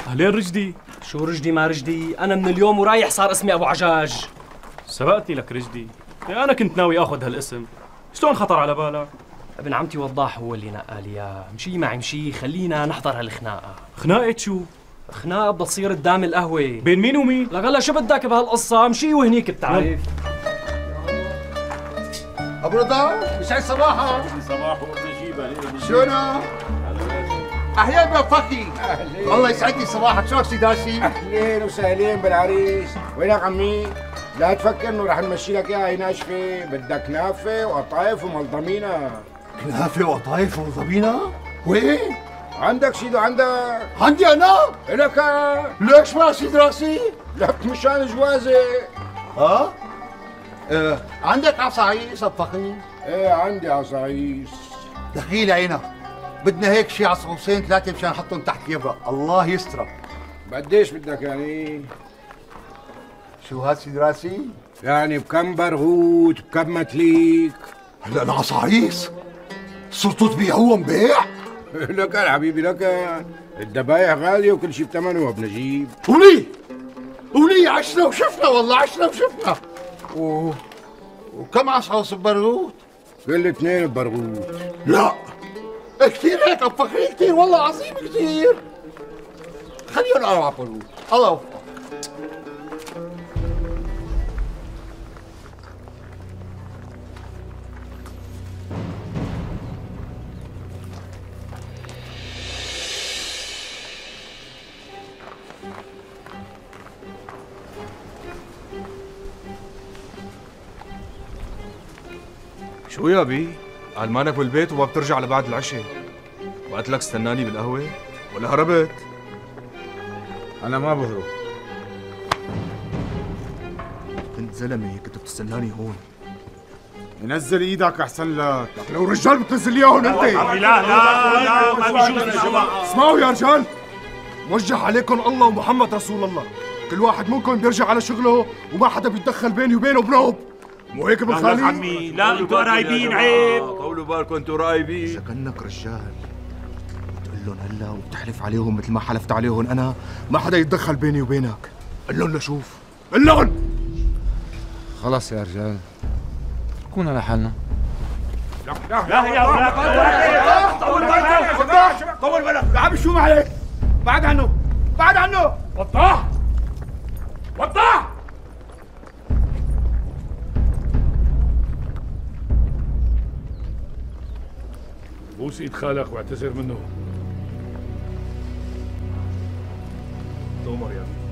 أهلين رشدي. شو رشدي ما رشدي؟ أنا من اليوم ورايح صار اسمي أبو عجاج. سبقتني لك رشدي، أنا كنت ناوي آخذ هالاسم، شلون خطر على بالك؟ ابن عمتي وضاح هو اللي نقال اياه، مشي معي مشي، خلينا نحضر هالخناقة. خناقة شو؟ خناقة بدها تصير قدام القهوة. بين مين ومين؟ لغلا شو بدك بهالقصة؟ مشي وهنيك بتعرف. ابو رضا يسعد صباحك. صباح ونجيبه. شلونك؟ اهلين بوفقي. الله يسعد لي صباحك. شلونك سي داسي؟ اهلين وسهلين بالعريس. وينك عمي؟ لا تفكر انه رح نمشي لك اياها هي ناشفه، بدك كنافه وقطايف وملضمينه. كنافه وقطايف وضبينه؟ وين؟ عندك سيدو عندك؟ عندي انا؟ لك. ليش ما سيد راسي؟ لك مشان جوازي. ها؟ عندك عصايص صفقني؟ ايه عندي عصايص. دخيل عينك، بدنا هيك شي عصعوصين ثلاثة مشان نحطهم تحت كبرة، الله يسترك. قديش بدك يعني؟ شو هاد سيد راسي؟ يعني بكم برغوت، بكم متليك؟ هلا العصايص صرتوا تبيعوهم بيع؟ لك يا حبيبي لك، الذبايح غالية وكل شيء بثمنه ابن نجيب. ولي عشنا وشفنا، والله عشنا وشفنا. وكم عصعوص ببرغوت؟ كل اثنين ببرغوت. لا كثير هيك فخرين كثير، والله عظيم كثير. خليهم 4 برغوت، الله يوفقك. شو يا بي؟ قال مانك بالبيت وما بترجع لبعد العشاء، وقلت لك استناني بالقهوة ولا هربت؟ أنا ما بهرب. كنت زلمة كنت بتستناني هون. نزل ايدك احسن لك لو رجال بتنزل لي اياهم انت. عمي لا ما بيجوز. اسمعوا يا رجال، موجه عليكم الله ومحمد رسول الله، كل واحد منكم بيرجع على شغله وما حدا بيتدخل بيني وبينه بنوب، مو هيك ابن خالي؟ عمي لا انتوا قرايبين عيب. طولوا بالكم انتوا قرايبين. اذا كنك رجال بتقول لهم هلا وبتحلف عليهم مثل ما حلفت عليهم انا ما حدا يتدخل بيني وبينك. قل لهم لشوف، قل لهم. خلص يا رجال، كون على حالنا. لا يا ولد طول بالك يا عم، شو ما عليك؟ بعد عنه بعد عنه. وضاح وضاح. بوس ايد خالك واعتذر منه. تؤمر يا بي.